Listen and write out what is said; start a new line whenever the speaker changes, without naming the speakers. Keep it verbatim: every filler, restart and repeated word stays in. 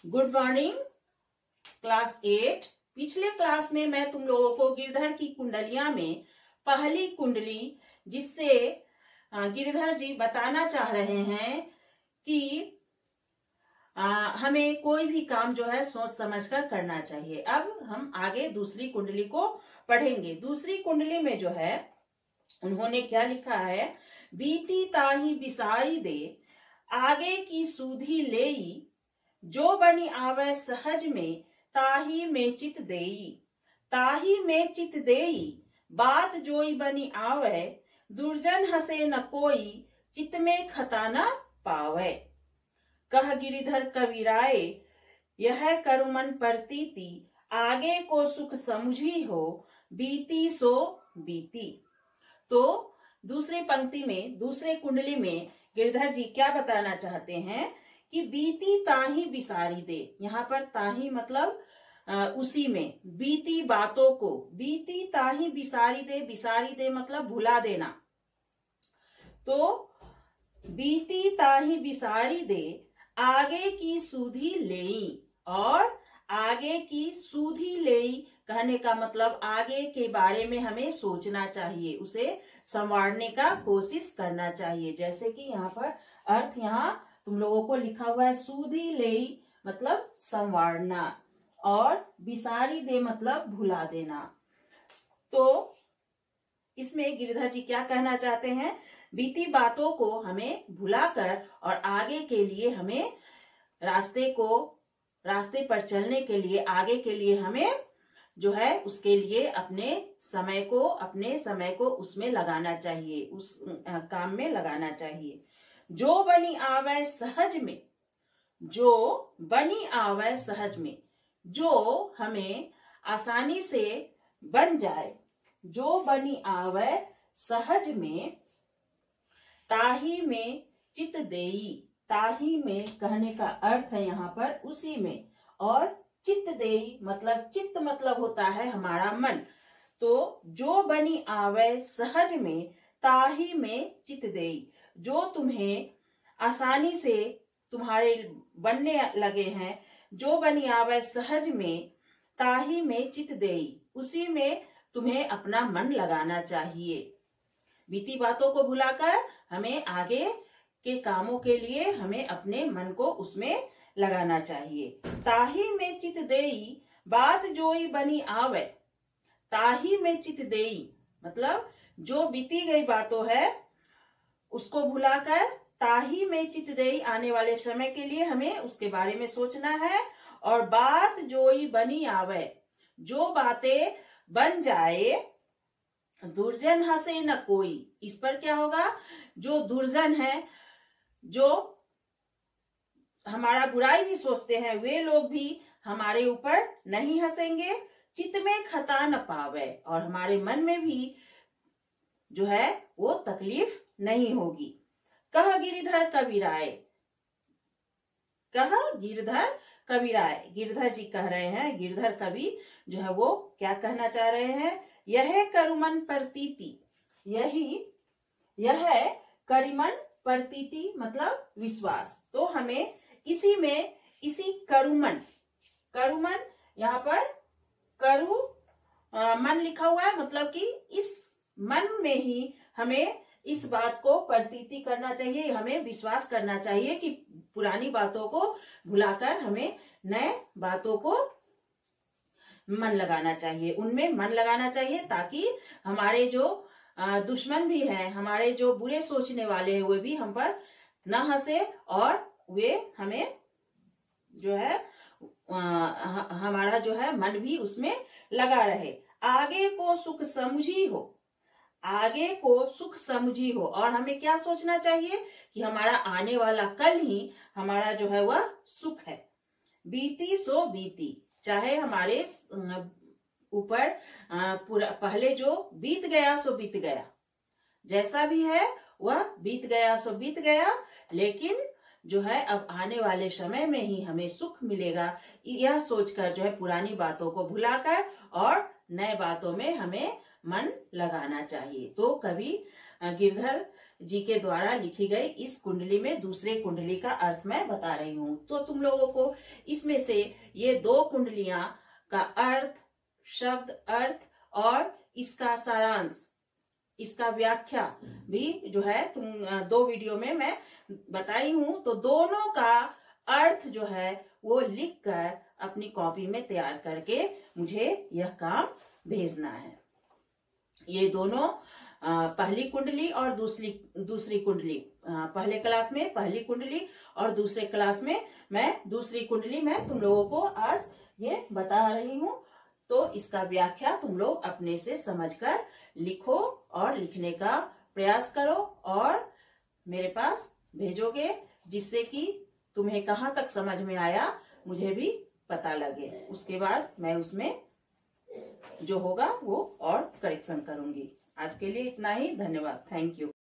Good morning class eight. पिछले class में मैं तुम लोगों को गिरधर की कुंडलियां में पहली कुंडली, जिससे गिरधर जी बताना चाह रहे हैं कि आ, हमें कोई भी काम जो है सोच समझकर करना चाहिए। अब हम आगे दूसरी कुंडली को पढ़ेंगे। दूसरी कुंडली में जो है उन्होंने क्या लिखा है, बीती ताही बिसारी दे आगे की सूधी लेई, जो बनी आवे सहज में ताही में चित देई। ताही में चित देई बात जोई बनी आवे, दुर्जन हसे न कोई चित में खता न पावे। कह गिरिधर कविराए यह करुमन प्रतीति, आगे को सुख समझी हो बीती सो बीती। तो दूसरी पंक्ति में, दूसरे कुंडली में गिरधर जी क्या बताना चाहते हैं कि बीती ताही बिसारी दे। यहाँ पर ताही मतलब आ, उसी में, बीती बातों को, बीती ताही बिसारी दे, बिसारी दे मतलब भुला देना। तो बीती ताही बिसारी दे आगे की सूधी लेई, और आगे की सूधी लेई कहने का मतलब आगे के बारे में हमें सोचना चाहिए, उसे संवारने का कोशिश करना चाहिए। जैसे कि यहाँ पर अर्थ यहाँ तुम लोगों को लिखा हुआ है, सूधी लेई मतलब संवारना, और बिसारी दे मतलब भुला देना। तो इसमें गिरधर जी क्या कहना चाहते हैं, बीती बातों को हमें भुलाकर और आगे के लिए हमें रास्ते को, रास्ते पर चलने के लिए, आगे के लिए हमें जो है उसके लिए अपने समय को, अपने समय को उसमें लगाना चाहिए, उस काम में लगाना चाहिए। जो बनी आवे सहज में, जो बनी आवे सहज में, जो हमें आसानी से बन जाए, जो बनी आवे सहज में ताही में चित देई। ताही में कहने का अर्थ है यहाँ पर उसी में, और चित देई मतलब, चित्त मतलब होता है हमारा मन। तो जो बनी आवे सहज में ताही में चित देई, जो तुम्हें आसानी से तुम्हारे बनने लगे हैं, जो बनी आवे सहज में ताही में चित देई, उसी में तुम्हें अपना मन लगाना चाहिए। बीती बातों को भुलाकर हमें आगे के कामों के लिए हमें अपने मन को उसमें लगाना चाहिए। ताही में चित देई बात जोई बनी आवे। ताही में चित देई मतलब जो बीती गई बातों है उसको भुलाकर ताही में चित देई, आने वाले समय के लिए हमें उसके बारे में सोचना है। और बात जोई बनी आवे, जो बातें बन जाए, दुर्जन हसे न कोई। इस पर क्या होगा, जो दुर्जन है, जो हमारा बुराई भी सोचते हैं, वे लोग भी हमारे ऊपर नहीं हंसेंगे। चित्त में खता न पावे, और हमारे मन में भी जो है वो तकलीफ नहीं होगी। कह गिरिधर कविराय, कह गिरधर कविराय, गिरधर जी कह रहे हैं, गिरधर कवि जो है वो क्या कहना चाह रहे हैं, यह करुमन प्रतीति, यही यह करिमन प्रतीति मतलब विश्वास। तो हमें इसी में, इसी करुमन, करुमन यहाँ पर करु आ, मन लिखा हुआ है, मतलब कि इस मन में ही हमें इस बात को प्रतीति करना चाहिए, हमें विश्वास करना चाहिए कि पुरानी बातों को भुलाकर हमें नए बातों को मन लगाना चाहिए, उनमें मन लगाना चाहिए, ताकि हमारे जो दुश्मन भी हैं, हमारे जो बुरे सोचने वाले हैं, वे भी हम पर न हंसे, और वे हमें जो है आ, हमारा जो है मन भी उसमें लगा रहे। आगे को सुख समझी हो, आगे को सुख समझी हो, और हमें क्या सोचना चाहिए कि हमारा आने वाला कल ही हमारा जो है वह सुख है। बीती सो बीती, चाहे हमारे ऊपर पहले जो बीत गया सो बीत गया, जैसा भी है वह बीत गया सो बीत गया, लेकिन जो है अब आने वाले समय में ही हमें सुख मिलेगा। यह सोचकर जो है पुरानी बातों को भुलाकर और नए बातों में हमें मन लगाना चाहिए। तो कवि गिरधर जी के द्वारा लिखी गई इस कुंडली में दूसरे कुंडली का अर्थ मैं बता रही हूँ। तो तुम लोगों को इसमें से ये दो कुंडलियां का अर्थ, शब्द अर्थ और इसका सारांश, इसका व्याख्या भी जो है तुम दो वीडियो में मैं बताई हूँ। तो दोनों का अर्थ जो है वो लिखकर अपनी कॉपी में तैयार करके मुझे यह काम भेजना है। ये दोनों पहली कुंडली और दूसरी दूसरी कुंडली, पहले क्लास में पहली कुंडली और दूसरे क्लास में मैं दूसरी कुंडली मैं तुम लोगों को आज ये बता रही हूँ। तो इसका व्याख्या तुम लोग अपने से समझकर लिखो और लिखने का प्रयास करो और मेरे पास भेजोगे, जिससे कि तुम्हें कहाँ तक समझ में आया मुझे भी पता लगे। उसके बाद मैं उसमें जो होगा वो और करेक्शन करूंगी। आज के लिए इतना ही। धन्यवाद। Thank you.